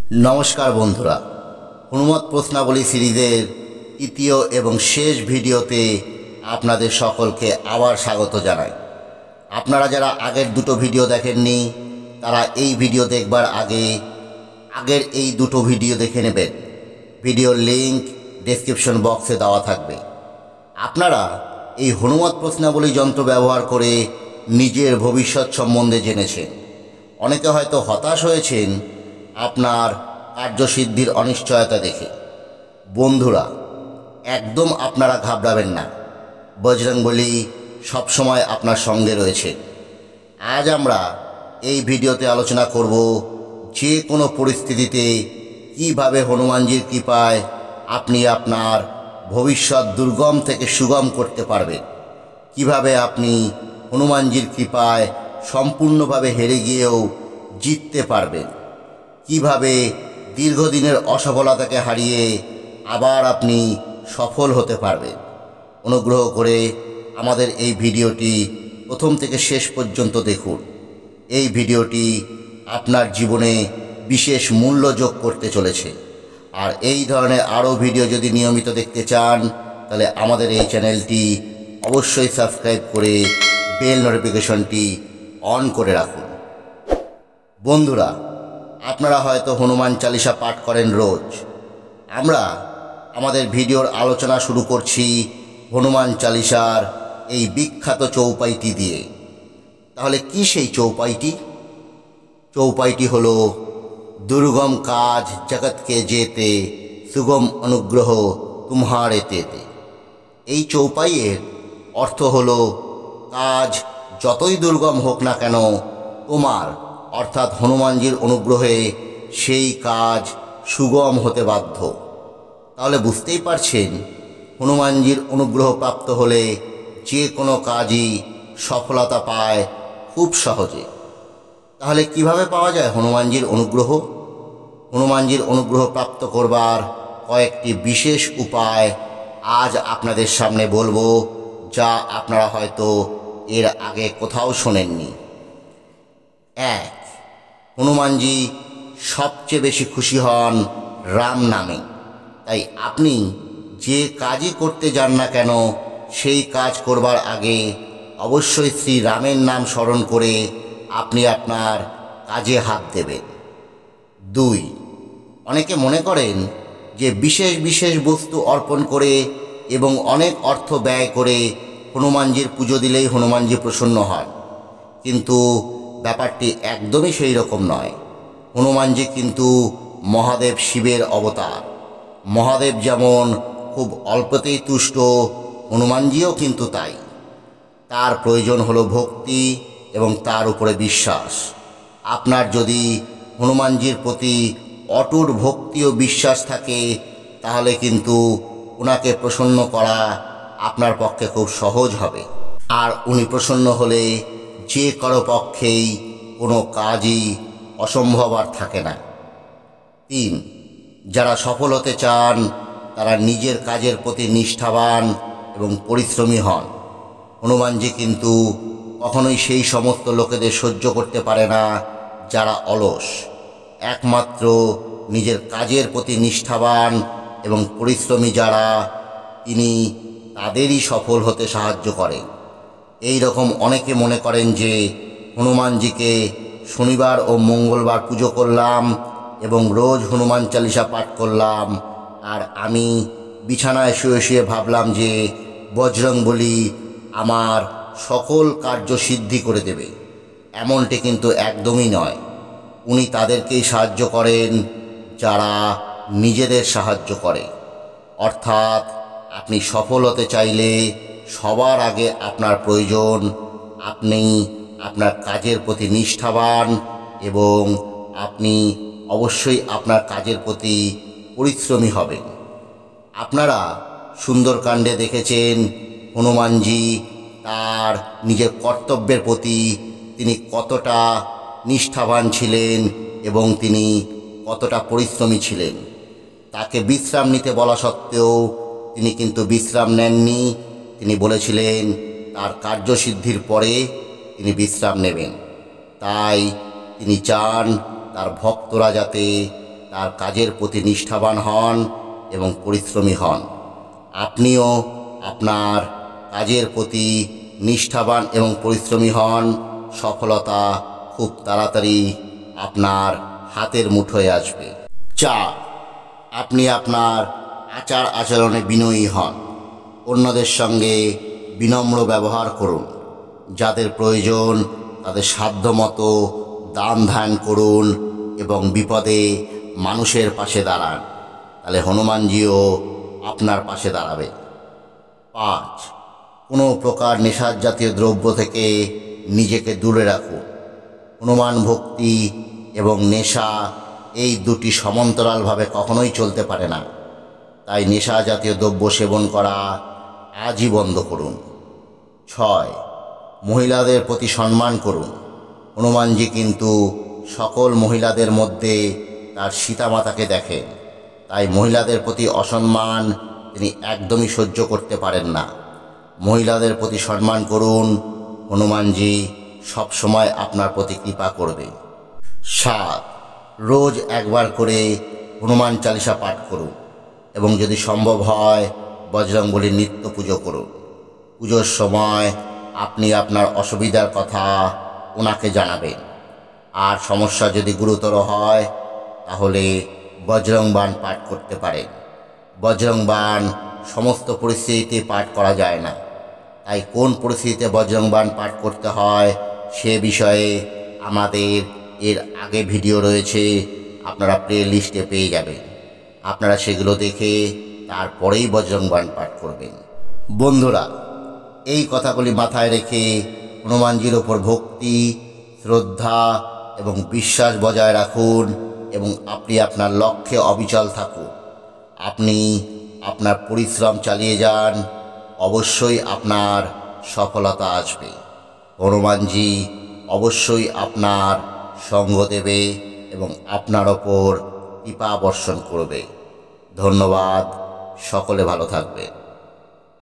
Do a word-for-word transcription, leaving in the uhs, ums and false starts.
नमस्कार बंधुरा हनुमत प्रश्नावली सिरिजेर तृतीय एवं शेष भिडियोते आपनादेर सकलके आबार स्वागत जानाई। आपनारा जारा आगेर दुटो भिडियो देखेननि तारा एई भिडियो देखबार आगे आगेर एई दुटो भिडियो देखे नेबेन। भिडियोर लिंक डेसक्रिप्शन बक्से देওয়া থাকবে। आपनारा এই হনুমত প্রশ্নাবলী যন্ত্র ব্যবহার করে নিজের ভবিষ্যৎ সম্বন্ধে জেনেছেন। অনেকে হয়তো হতাশ হয়েছেন আপনার কার্যসিদ্ধির অনিশ্চয়তা দেখে। বন্ধুরা একদম আপনারা ঘাবড়াবেন না, বজরংবলী সবসময় আপনার সঙ্গে রয়েছে। আজ আমরা এই ভিডিওতে আলোচনা করব যে কোনো পরিস্থিতিতে কিভাবে হনুমানজির কৃপায় আপনি আপনার ভবিষ্যৎ দুর্গম থেকে সুগম করতে পারবেন, কিভাবে আপনি হনুমানজির কৃপায় সম্পূর্ণভাবে হেরে গিয়েও জিততে পারবেন, কিভাবে দীর্ঘদিনের অসফলতাকে হারিয়ে আবার আপনি সফল হতে পারবেন। অনুগ্রহ করে আমাদের এই ভিডিওটি প্রথম থেকে শেষ পর্যন্ত দেখুন। এই ভিডিওটি আপনার জীবনে বিশেষ মূল্য যোগ করতে চলেছে। আর এই ধরনের আরও ভিডিও যদি নিয়মিত দেখতে চান তাহলে আমাদের এই চ্যানেলটি অবশ্যই সাবস্ক্রাইব করে বেল নোটিফিকেশনটি অন করে রাখুন। বন্ধুরা আপনারা হয়তো হনুমান চালিসা পাঠ করেন রোজ। আমরা আমাদের ভিডিওর আলোচনা শুরু করছি হনুমান চালিসার এই বিখ্যাত চৌপাইটি দিয়ে। তাহলে কি সেই চৌপাইটি? চৌপাইটি হলো দুর্গম কাজ জগৎকে যেতে সুগম অনুগ্রহ তুমহারে তেতে। এই চৌপাইয়ের অর্থ হলো কাজ যতই দুর্গম হোক না কেন তোমার অর্থাৎ হনুমানজির অনুগ্রহে সেই কাজ সুগম হতে বাধ্য। তাহলে বুঝতেই পারছেন হনুমানজির অনুগ্রহ প্রাপ্ত হলে যে কোনো কাজই সফলতা পায় খুব সহজে। তাহলে কিভাবে পাওয়া যায় হনুমানজির অনুগ্রহ? হনুমানজির অনুগ্রহ প্রাপ্ত করবার কয়েকটি বিশেষ উপায় আজ আপনাদের সামনে বলবো, যা আপনারা হয়তো এর আগে কোথাও শোনেননি। এক, হনুমানজি সবচেয়ে বেশি খুশি হন রাম নামে। তাই আপনি যে কাজই করতে যান না কেন সেই কাজ করবার আগে অবশ্যই শ্রী রামের নাম স্মরণ করে আপনি আপনার কাজে হাত দেবেন। দুই, অনেকে মনে করেন যে বিশেষ বিশেষ বস্তু অর্পণ করে এবং অনেক অর্থ ব্যয় করে হনুমানজির পুজো দিলেই হনুমানজি প্রসন্ন হন, কিন্তু ব্যাপারটি একদমই সেই রকম নয়। হনুমানজি কিন্তু মহাদেব শিবের অবতার। মহাদেব যেমন খুব অল্পতেই তুষ্ট, হনুমানজিও কিন্তু তাই। তার প্রয়োজন হলো ভক্তি এবং তার উপরে বিশ্বাস। আপনার যদি হনুমানজির প্রতি অটুট ভক্তি ও বিশ্বাস থাকে তাহলে কিন্তু ওনাকে প্রসন্ন করা আপনার পক্ষে খুব সহজ হবে। আর উনি প্রসন্ন হলে যে কারো পক্ষেই কোনো কাজই অসম্ভব আর থাকে না। তিন, যারা সফল হতে চান তারা নিজের কাজের প্রতি নিষ্ঠাবান এবং পরিশ্রমী হন। হনুমানজি কিন্তু কখনোই সেই সমস্ত লোকেদের সহ্য করতে পারে না যারা অলস। একমাত্র নিজের কাজের প্রতি নিষ্ঠাবান এবং পরিশ্রমী যারা, তিনি তাদেরই সফল হতে সাহায্য করেন। এই রকম অনেকে মনে করেন যে হনুমানজিকে শনিবার ও মঙ্গলবার পুজো করলাম এবং রোজ হনুমান চালিসা পাঠ করলাম আর আমি বিছানায় শুয়ে শুয়ে ভাবলাম যে বজরংবলী আমার সকল কার্য সিদ্ধি করে দেবে। এমনটি কিন্তু একদমই নয়। উনি তাদেরকেই সাহায্য করেন যারা নিজেদের সাহায্য করে। অর্থাৎ আপনি সফল হতে চাইলে সবার আগে আপনার প্রয়োজন আপনি আপনার কাজের প্রতি নিষ্ঠাবান এবং আপনি অবশ্যই আপনার কাজের প্রতি পরিশ্রমী হবেন। আপনারা সুন্দরকাণ্ডে দেখেছেন হনুমানজি তার নিজের কর্তব্যের প্রতি তিনি কতটা নিষ্ঠাবান ছিলেন এবং তিনি কতটা পরিশ্রমী ছিলেন। তাকে বিশ্রাম নিতে বলা সত্ত্বেও তিনি কিন্তু বিশ্রাম নেননি। তিনি বলেছিলেন তার কার্যসিদ্ধির পরে তিনি বিশ্রাম নেবেন। তাই তিনি চান তার ভক্তরা যাতে তার কাজের প্রতি নিষ্ঠাবান হন এবং পরিশ্রমী হন। আপনিও আপনার কাজের প্রতি নিষ্ঠাবান এবং পরিশ্রমী হন। সফলতা খুব তাড়াতাড়ি আপনার হাতের মুঠোয় আসবে। চার, আপনি আপনার আচার আচরণে বিনয়ী হন। অন্যদের সঙ্গে বিনম্র ব্যবহার করুন। যাদের প্রয়োজন তাদের সাধ্যমতো দান ধ্যান করুন এবং বিপদে মানুষের পাশে দাঁড়ান, তাহলে হনুমানজিও আপনার পাশে দাঁড়াবে। পাঁচ, কোনো প্রকার নেশার জাতীয় দ্রব্য থেকে নিজেকে দূরে রাখুন। হনুমান ভক্তি এবং নেশা এই দুটি সমান্তরালভাবে কখনোই চলতে পারে না, তাই নেশা জাতীয় দ্রব্য সেবন করা আজই বন্ধ করুন। ছয়, মহিলাদের প্রতি সম্মান করুন। হনুমানজি কিন্তু সকল মহিলাদের মধ্যে তার সীতামাতাকে দেখেন, তাই মহিলাদের প্রতি অসম্মান তিনি একদমই সহ্য করতে পারেন না। মহিলাদের প্রতি সম্মান করুন, হনুমানজি সবসময় আপনার প্রতি কৃপা করবে। সাত, রোজ একবার করে হনুমান চালিসা পাঠ করুন এবং যদি সম্ভব হয় বজরংবলীর নিত্য পুজো করুন। পুজোর সময় আপনি আপনার অসুবিধার কথা ওনাকে জানাবেন, আর সমস্যা যদি গুরুতর হয় তাহলে বজরং বাণ পাঠ করতে পারেন। বজরং বাণ সমস্ত পরিস্থিতিতে পাঠ করা যায় না, তাই কোন পরিস্থিতিতে বজরং বাণ পাঠ করতে হয় সে বিষয়ে আমাদের এর আগে ভিডিও রয়েছে, আপনারা প্লে লিস্টে পেয়ে যাবেন। আপনারা সেগুলো দেখে তারপরেই বজরং বাণ পাঠ করবেন। বন্ধুরা, এই কথাগুলি মাথায় রেখে হনুমানজির ওপর ভক্তি, শ্রদ্ধা এবং বিশ্বাস বজায় রাখুন এবং আপনি আপনার লক্ষ্যে অবিচল থাকুন। আপনি আপনার পরিশ্রম চালিয়ে যান, অবশ্যই আপনার সফলতা আসবে। হনুমানজি অবশ্যই আপনার সঙ্গ দেবে এবং আপনার ওপর কৃপা বর্ষণ করবে। ধন্যবাদ, সকলে ভালো থাকবেন।